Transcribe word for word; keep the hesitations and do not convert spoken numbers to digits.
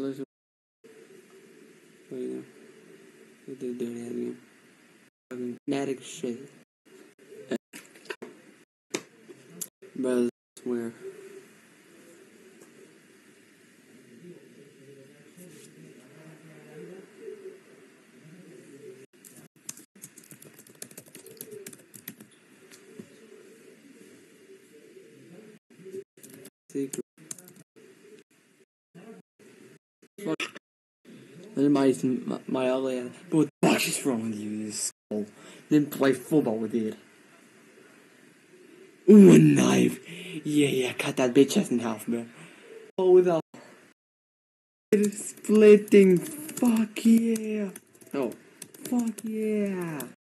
let's wait. What they do that again? Fucking fanatic shit. Bro, I swear. Secret. Fuck. My, my, my ugly ass. But what the fuck is wrong with you, you skull? Didn't play football with it. Ooh, a knife. Yeah, yeah, cut that bitch ass in half, man. Oh, without. It's splitting. Fuck yeah. Oh, fuck yeah.